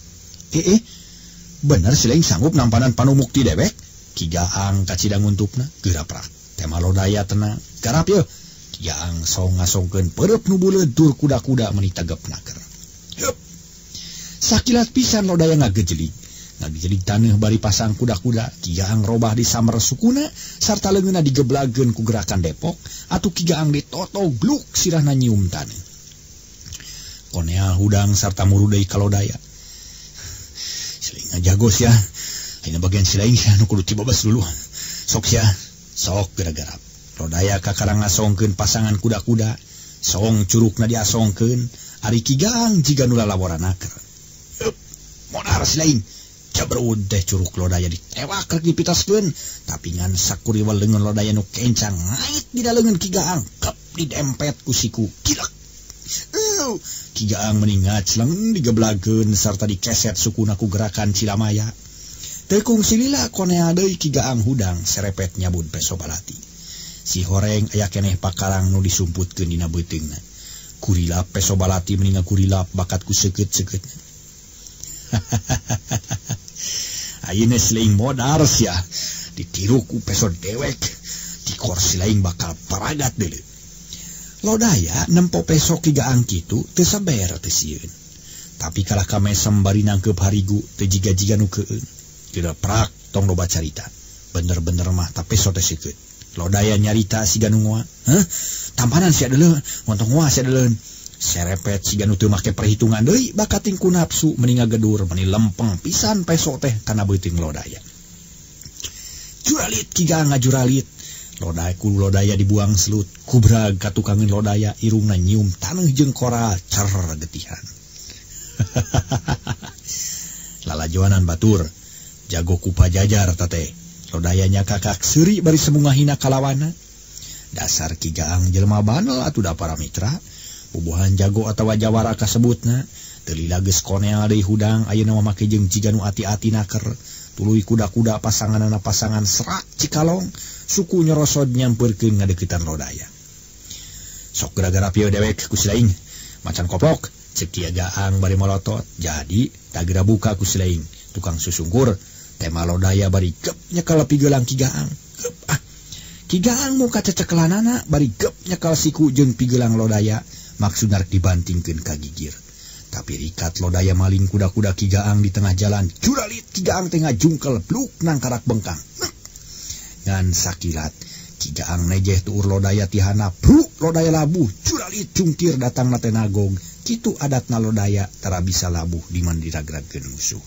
Bener Silaing sanggup nampanan panumukti dewek? Ki Gaang kacidang untupna geura prak. Tema lodaya tenang, garap yeuh. Ki Gaang song ngasongkeun pereup nu buleud dur kuda-kuda meuni tegepna keur. Sakilat pisan lodaya ngagejelig taneuh bari pasang kuda-kuda. Ki Gaang robah di samer sukuna sarta leungeunna digeblageun ku gerakan depok atuh Ki Gaang ditotog bluk sirahna nyium taneuh. Konea hudang sarta muru deui ka lodaya. Silaing ngajago sia. Ayeuna bagian Silaing sia nu kudu tibabas dulu. Sok sia, sok gara-garap. Lodaya kakarang ngasongkeun pasangan kuda-kuda. Song curugna diasongkeun ari Ki Gaang jiga nu lalaboranaker. Modar Silaing jabrud teh curug lodaya ditewak rek dipitaskeun tapi ngan sakuriwal leungeun lodaya nu kencang ngait di leungeun Ki Gaang kep didempet ku siku kilak. Ki Gaang meningat celeng digeblageun sarta dikeset sukuna ku gerakan Cilamaya. Teu kungsi lila konea deui Ki Gaang hudang serepet nyabun peso balati. Si horeng aya keneh pakarang nu disumputkeun dina beuteungna. Kurilap peso balati meninga kurilap bakat ku seukeut-seukeutna. Ayeuna Silaing modar sia ditiru ku peso dewek dikor Silaing bakal paragat deuleu. Lodaya nempo peso Ki Gaang kitu teu saber teu sieun. Tapi kalah kamesem bari nangkep harigu teu jiga-jiga nu keueung. Geura prak tong loba carita. Bener-bener mah ta peso teh seukeut. Lodaya nyarita siga nu ngoa. Tampanan sia deuleu, montong ngoa sia deuleu. Serepet siga nu teu make perhitungan deui bakat tingku nafsu meninga gedur meuni lempeng pisan peso teh kana beuteung lodaya. Juralit Ki Gaang ngajuralit. Lodaya dibuang selut kubrag ka tukangeun lodaya irungna nyium taneuh jeung kora cer getihan. Lalajoanan batur jago ku pajajar teh. Lodayanya kakak seuri bari semungahina kalawana. Dasar Ki Gaang jelema bandel atuh da para mitra. Bubuhan jago atawa jawara kasebutna teu lila geus konea deui hudang ayeuna mah make jeung jiga nu ati-ati naker tuluy kuda-kuda pasanganna pasangan serak cikalong suku nyorosod nyampeurkeun ngadeuketan lodaya. Sok gara-gara pieu dewek ku Silaing macan koplok ceuk Ki Gaang bari molotot jadi tagera buka ku Silaing tukang susungkur tema lodaya bari gep nyekel pigeulang Ki Gaang. Ki Gaang muka cecekelanana bari gep nyekel siku jeung pigeulang lodaya. Maksudna rek dibantingkeun ka gigir. Tapi rikat lodaya maling kuda-kuda Ki Gaang di tengah jalan. Juralit Ki Gaang teh ngajungkel bluk nang karak bengkang. Ngan sakilat Ki Gaang nejeh tuur lodaya tihana. Bruk lodaya labuh. Juralit jungkir datang na teh nagog. Kitu adatna lodaya tara bisa labuh di man diragragkeun musuh.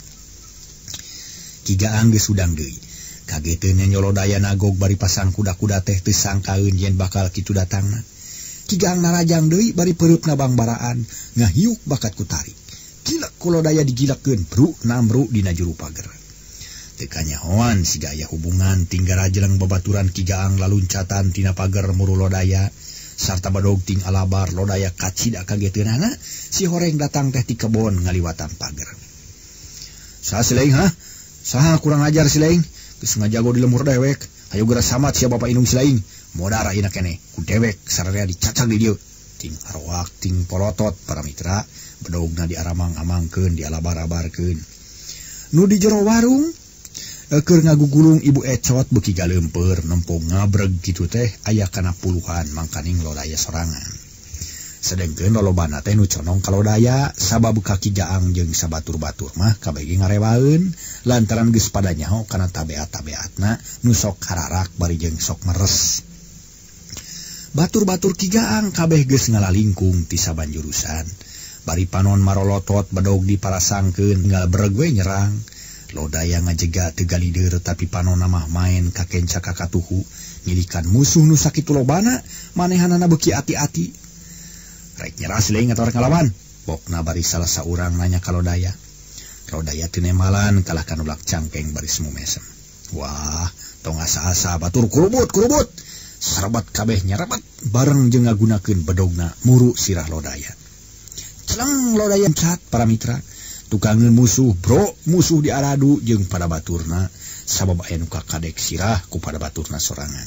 Ki Gaang geus hudang deui. Kageteun nya lodaya nagog bari pasang kuda-kuda teh teu sangkaeun yen bakal kitu datangna. Ki Gaang narajang deui bari peureupna bangbaraan ngahiuk bakat ku tarik. Gilak ku lodaya digilakkeun bru namru dina juru pager. Teu kanyahoan siga aya hubungan tinggara jeleng babaturan Ki Gaang laluncatan tina pager muru lodaya sarta badog ting alabar lodaya kacida kageteunana si horeng datang teh ti kebon ngaliwatan pager. Saha Silaing Saha kurang ajar Silaing geus ngajago di lemur dewek. Hayu geura samat sia Bapak Inung Silaing. Modar ayeuna keneh ku dewek sararea dicacag di dieu. Ting arwak ting polotot para mitra bedogna diaramang-amangkeun dialabar-abarkeun. Nu di jero warung keur ngagugulung Ibu Ecot beuki galeumpeur nempong ngabreg kitu teh aya kana puluhan mangkaning lodaya sorangan. Sedengkeun lolobana teh nu condong ka lodaya sabab ka Ki Gaang jeung sabatur-batur mah kabege ngarewaeun lantaran geus pada nyaho kana tabeat-tabeatna nu sok hararak bari jeung sok meres. Batur-batur Kigaang kabeh geus ngalalingkung ti saban jurusan. Bari panon marolotot bedog di parasangkeun nggal beregwe nyerang. Lodaya ngajega teu galider tapi panon mah main ka kenca kakatuhu nyilikan musuh nu sakitu lobana manehanana beuki ati-ati. Rek nyerah sileing atuh ngalawan. Bokna bari salah saurang nanya ka Lodaya. Lodaya teu nemalan kalah kana ulak cangkeng bari semumesem. Wah, tong asa-asa batur kurubut. Sarabat kabeh nyarabat bareng jeung ngagunakeun bedogna muru sirah Lodaya. Celeng Lodaya cat para mitra. Tukangeun musuh bro, musuh diaradu jeung pada baturna sabab aya nu kakadek sirah ku pada baturna sorangan.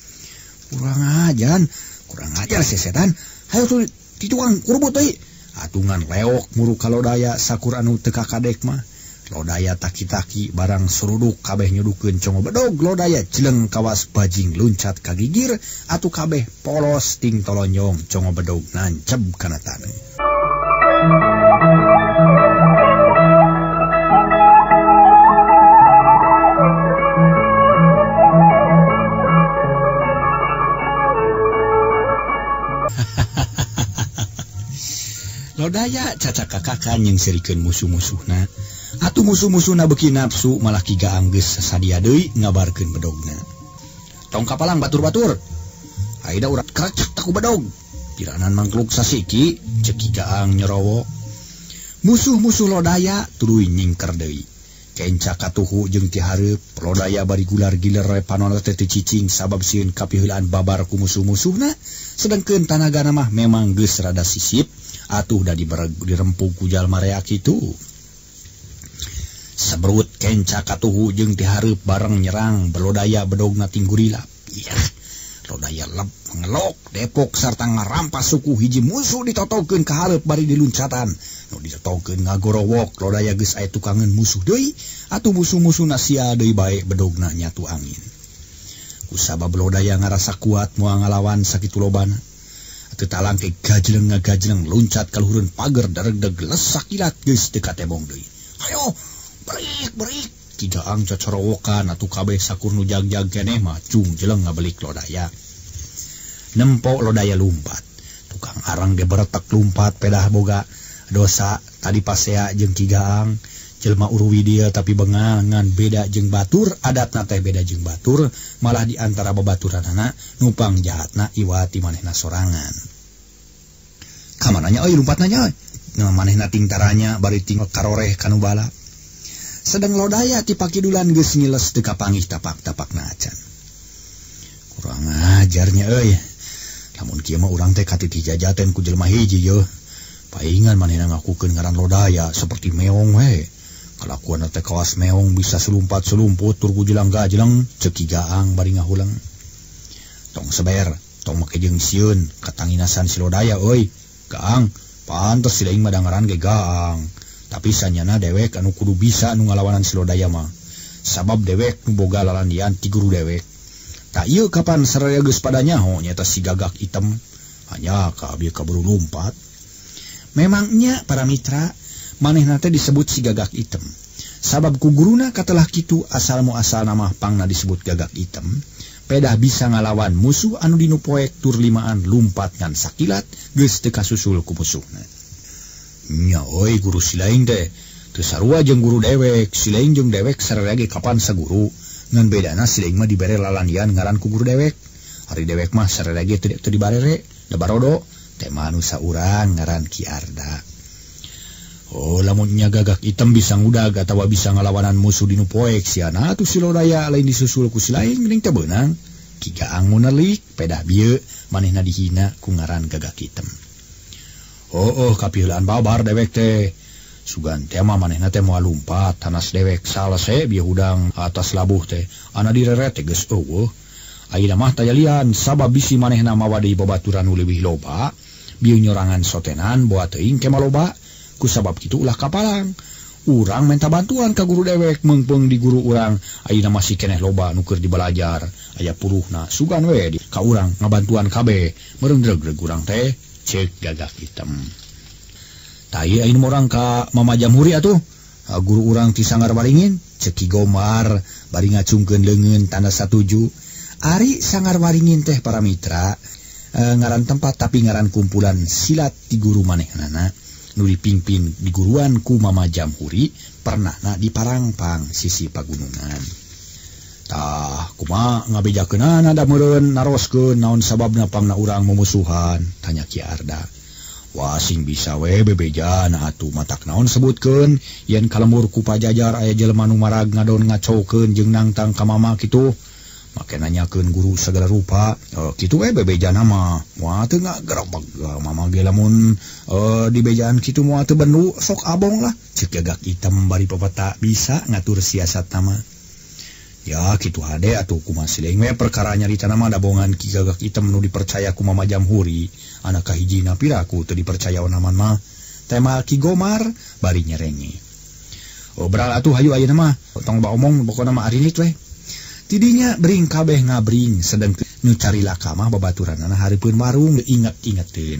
Kurang ajar sesetan. Hayo tuh ditukang kurubut deui. Atungan leok muru ka Lodaya sakur anu teu kakadek mah. Lodaya taki-taki barang suruduk kabeh nyudukeun congo bedog. Lodaya jeleng kawas bajing luncat ka gigir atuh kabeh polos ting tolonyong congo bedog nanceb kana taneuh. Lodaya cacak kakakan yang serikeun musuh-musuhna. Atuh musuh-musuhna beuki nafsu malah Kigaang geus sadia deui ngabarkeun bedogna. Tong kapalang batur-batur. Aida urat kerecek taku bedog. Piranan mangkluk sasiki ceuk Kigaang nyerowo. Musuh-musuh Lodaya tuluy nyingker deui. Kenca katuhu jeung ti hareup Lodaya bari gular-giler panon teh teu cicing sabab sieun kapiheulaan babar ku musuh-musuhna. Sedengkeun tanagana mah memang geus rada sisip. Atuh da dirempuk ku jalma rea kitu. Sebrut kenca katuhu jeung ti hareup bareng nyerang Lodaya bedogna tinggurila. Yah, Lodaya lep ngelok depok sarta ngarampas suku hiji musuh ditotokeun ka hareup bari diluncatan. Nu ditotokeun ngagorowok Lodaya geus aya tukangeun musuh deui. Atuh musuh-musuhna sia deui bae bedogna nyatu angin. Kusabab Lodaya ngarasa kuat moal ngalawan sakitu lobana. Atuh talang ke gajleng loncat ka luhureun pager daregdeg lesak ilat geus teu katebong deui. Hayo berik. Kigaang cocorowokan atuh kabeh sakur nu jag-jag keneh mah cung jeleng ngabelik Lodaya. Nempok Lodaya lumpat. Tukang arang ge beretek lumpat pedah boga dosa tadi pasea jeung Kigaang. Jelma uruwi dia tapi bengangan beda jeung batur, adatna teh beda jeung batur, malah di antara babaturanana nupang jahatna iwati manehna sorangan. Kamananya euy lumpatna nya. Manehna tingtaranya bari tinggal karoreh kanu bala. Sedang Lodaya ti pakidulan geus ngiles teu kapangih tapak-tapakna acan. Kurang ajarnya euy. Lamun kieu mah urang teh katiti jajaten ku jelema hiji yeuh. Paingan manehna ngakukeun ngaran Lodaya seperti meong we. Kalakuan teh kawas meong bisa selumpat-selumput tur ku jelang-gajeleng ceuk Kigaang bari ngahulang. Tong seber, tong make jeung sieun katanginasan si Lodaya euy. Gaang, pantes si laing mah dangaran ge Gaang. Tapi sanyana dewek anu kudu bisa anu ngalawanan si Lodaya mah. Sabab dewek nu boga lalandian ti guru dewek. Tak ieu kapan saraya geus pada nyaho nyata si Gagak Item. Hanya ka abdi kaburu lumpat. Memangnya para mitra manehna teh disebut si Gagak Item. Sabab ku guruna katelah kitu asal muasal nama pangna disebut Gagak Item. Pedah bisa ngalawan musuh anu dinu poek tur limaan lumpat ngan sakilat geus teu kasusul ku musuhna. Nya oi guru silaing teh teu sarua jeung guru dewek. Silaing jeung dewek sararea ge kapan saguru. Ngan bedana silaing mah dibere lalandian ngaran ku guru dewek. Ari dewek mah sararea ge teu dibarere, da barodo teh manu saurang ngaran Ki Arda. Oh, lamun nya Gagak Item bisa ngudag atawa bisa ngalawanan musuh dinu poek siana atuh si Lodaya lain disusul ku silaing geuning teh beunang. Kigaang munelik pedah bieu manehna dihina ku ngaran Gagak Item. Oh, kapiheulaan babar dewek teh. Sugan teh mah manehna teh moal lumpat tanas dewek salese bieu hudang atas labuh teh. Ana direret teh geus eueuh. Ayeuna mah tayalian sabab bisi manehna mawa deui babaturan nu leuwih loba, bieu nyorangan sotenan boa teuing ke maloba. Kusabab kitu ulah kapalang. Urang minta bantuan ka guru dewek meungpeung di guru urang ayeuna masih keneh loba nu keur dibalajar. Aya puruhna sugan we ka urang ngabantuan kabeh. Meureun dreug urang teh ceuk Gagak Item. Tai ayeuna urang ka Mama Jamhuri atuh. Guru urang ti Sanggar Waringin ceuk Ki Gomar bari ngacungkeun leungeun tanda satuju. Ari Sanggar Waringin teh para mitra ngaran tempat tapi ngaran kumpulan silat di guru manehnana nu dipimpin di guruan ku Mama Jamhuri pernahna di Parangpang sisi pagunungan. Tah kumaha ngabejakeunana da meureun naroskeun naon sababna pangna urang mumusuhan, tanya Ki Arda. Wah sing bisa we bebejana atuh matak naon sebutkeun yen kalembur ku pajajar aya jelema nu marag ngadon ngacokeun jeung nangtang ka Mama kitu. Make nanyakeun guru segala rupa, kitu we bebejana mah moal teu ngagerebeg Mama ge lamun di bejaan kitu moal teu bendu sok abong lah ceuk gagak hitam bari pepeta bisa ngatur siasat nama. Ya kitu hade atuh kumaha sileung we perkara nyarita nama dabongan ki gagak hitam nu dipercaya ku Mama Jamhuri anak kahijina piraku teu dipercaya onaman mah tema Ki Gomar bari nyerengi. Beral atuh hayu ayeuna mah tong baomong pokona mah ari nit we. Tidinya bering kabeh ngabring sedang nu carila kamah babaturanana hareupeun warung ingat-ingateun.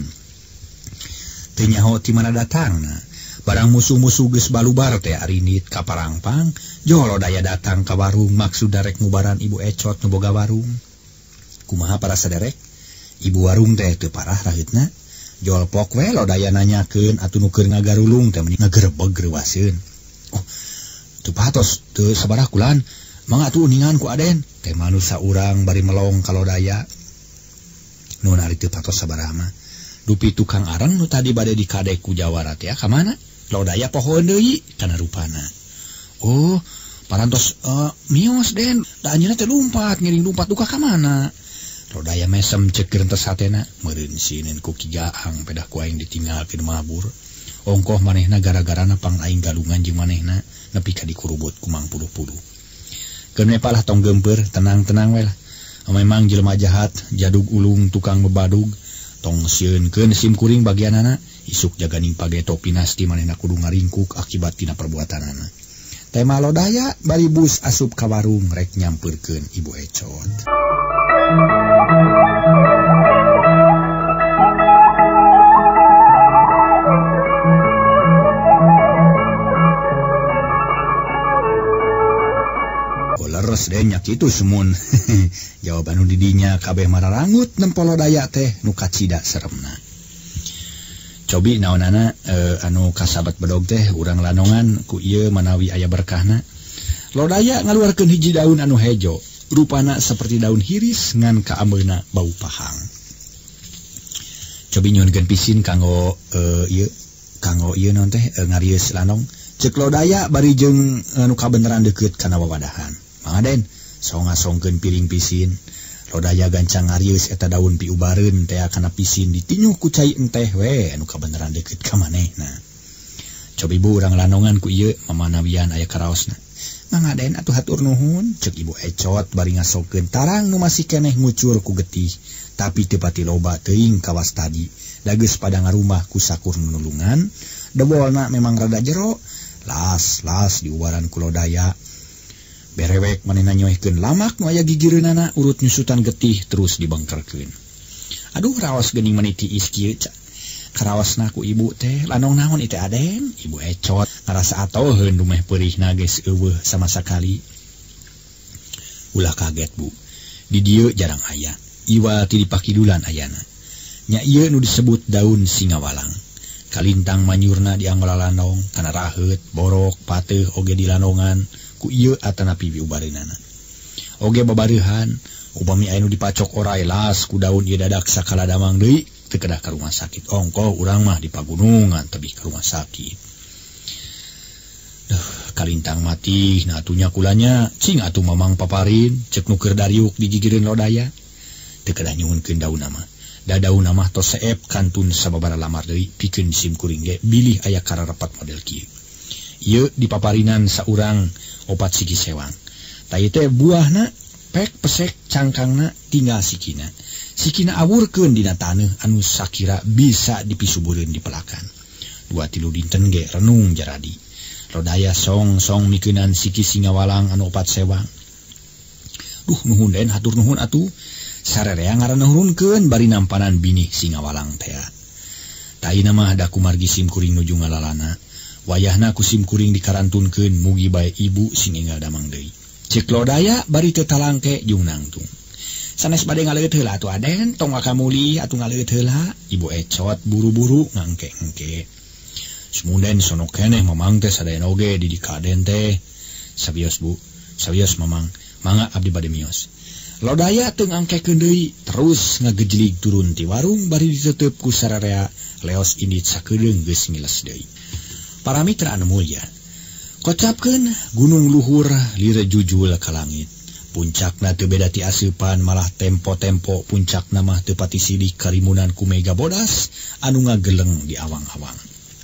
Teu nyaho ti mana datangna. Barang musuh-musuh geus balubar teh ari nit ka Parangpang, jolo daya datang ka warung maksud darek ngubaran Ibu Ecot nu boga warung. Kumaha para saderek? Ibu warung teh teu parah raheutna. Jol pok we lo daya nanyakeun atuh nu keur ngagarulung teh mending ngagerebeg reuwaseun. Oh, teu patos teu sabaraha kulan. Mangga tuh uningan ku Aden teh manusia urang bari melong kalau daya nu ari teu patos sabaraha mah dupi tukang areng nu tadi bade dikadek ku Jawara teh ka mana lo daya pohon deui kana rupana. Oh parantos mios Den da anjeunna teh lumpat ngiring lumpat duka ka mana lo daya mesem ceuk geurentes hatena meureun sieun ku Ki Gaang pedah ku aing ditinggalkeun mabur ongkoh manehna gara-garana pang aing galungan jeung manehna nepi ka dikurubut ku Mang Puluh-Puluh. Keun palah tong gempeur, tenang-tenang we lah. Memang jelema jahat, jadug ulung tukang bebadug, tong sieunkeun sim kuring bagianana, isuk jaganing pageto pinasti manehna kudu ngaringkuk akibat tina perbuatanana. Tema lo daya bari bus asup ka warung rek nyampeurkeun Ibu Ecot. Leres deh nya kitu semun. Jawaban nu didinya kabeh mararangut nempolo daya teh nu kacida seremna. Cobi naonana anu kasabat bedog teh urang lanongan ku ieu manawi aya berkahna. Lo daya ngaluarkeun hiji daun anu hejo, rupana seperti daun hiris ngan kaambeuna bau pahang. Cobi nyuhunkeun pisin kanggo ieu naon teh ngarius lanong. Ceuk lo daya bari jeung anu kabeneran deukeut kana wawadahan. Mangaden, songasongkeun piring pisin. Lo daya gancang ngarius eta daun piubareun teh kana pisin ditinyuh ku cai enteh we anu kabeneran deukeut ka manehna. Cobi ibu urang lanongan ku ieu mamanawian aya karaosna. Mangaden atuh hatur nuhun, ceuk Ibu Ecot bari ngasongkeun tarang nu masih keneh ngucur ku getih, tapi teu pati loba teuing kawas tadi. Da geus pada ngarumah ku sakur nulungan, debolna memang rada jero, las diubaran ku lo daya. Berewek manehna nyoehkeun lamak nu aya gigireunana urut nyusutan getih terus dibengkerkeun. Aduh raos geuning meniti iskieu ca. Karaosna ku ibu teh lanong naon ieu teh Aden? Ibu Ecot ngarasa atoheun dumeh peurihna geus eueuh sama sakali. Ulah kaget Bu. Di dieu jarang aya. Iwa ti dipakidulan ayana. Nya ieu nu disebut daun singawalang. Kalintang manyurna di anggola lanong kana raheut, borok, pateuh oge di lanongan. Ku ieu atanapi biubareunana. Oge babareuhan, upami aya nu dipacok oray las ku daun ieu dadak sakala damang deui teu kedah ka rumah sakit. Ongkoh urang mah di pagunungan tebih ka rumah sakit. Kalintang mati, nah atunya kulanya cing atuh mamang paparin, cek nu keur dariuk di gigireun lo daya. Teu kedah nyuhunkeun daunna mah. Da daunna mah tos seep kantun sababaraha lamar deui pikeun sim kuring ge bilih aya kararepat model kieu. Ieu dipaparinan saurang opat siki sewang. Tai teh buahna pek pesek cangkangna tinggal sikina. Sikina awurkeun dina taneuh anu sakira bisa dipisubureun di pelakan. 2-3 dinten ge renung jaradi. Lo daya song mikeunan siki singawalang anu opat sewang. Duh nuhun Den hatur nuhun atuh. Sarerea ngaranna nurunkeun bari nampanan binih singawalang teh. Taina mah da kumargi sim kuring nuju ngalalana. Wayahna ku sim kuring dikarantunkeun mugi bae ibu sing enggal damang deui. Ceuk lo daya bari teu talangke jeung nangtung. sanes bade ngaleut heula atuh Aden tong akamuli atuh ngaleut heula. Ibu Ecot buru-buru ngangke-ngke. Sumunden sono keneh mamang teh sadayan oge di Aden teh. Sabios Bu, sabios mamang, mangga abdi bade mios. Lodaya teu ngangkekeun deui terus ngagejlig turun ti warung bari diteuteub ku sararea leos indit sakedeung geus ngiles deui. Para mitra anu mulya, kocapkeun gunung luhur lirejujul ka langit. Puncakna teu beda ti aseupan malah tempo-tempo puncakna mah teu pati sidih karimunan ku mega bodas anu ngageleng di awang-awang.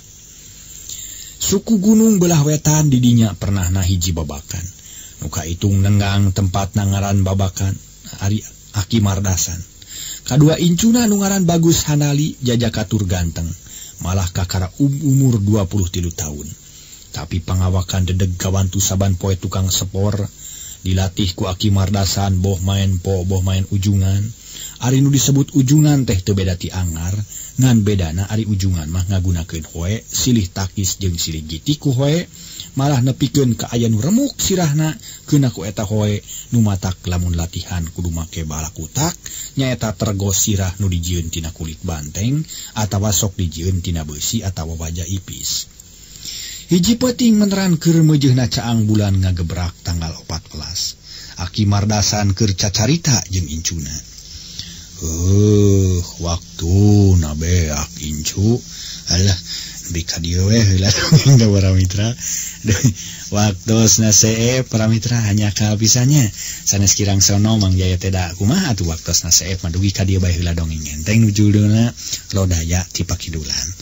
Suku gunung belah wetan di dinya pernah na hiji babakan. Nu kaitung nenggang tempatna ngaran babakan ari Aki Mardasan. Kadua incuna nu ngaran Bagus Hanali jajakatur ganteng, malah kakara umur 23 tahun. Tapi pangawakan dedeg gawantu saban poe tukang sepor. Dilatih ku Aki Mardasan boh main ujungan. Ari nu disebut ujungan teh teu beda ti anggar, ngan bedana ari ujungan mah ngagunakeun hoe, silih takis jeung silih giti ku hoe, malah nepikeun ka aya nu remuk sirahna keuna ku eta hoe nu matak lamun latihan kudu make bala kutak, nyaeta tergos sirah nu dijieun tina kulit banteng atawa sok dijieun tina beusi atawa baja ipis. Hiji peuting meneran keur meujeuhna caang bulan ngagebrak tanggal 14. Aki Mardasan keur cacarita jeung incuna. Waktu na beak incu. Alah, nepi ka dieu we heula dongeng da para mitra. Waktosna seep para mitra hanya kahabisannya. Sanes kirang sono Mang Jaya teh da kumaha atuh waktosna seep mah dugi ka dieu bae heula dongeng enteng nu judulna Lodaya ti Pakidulan.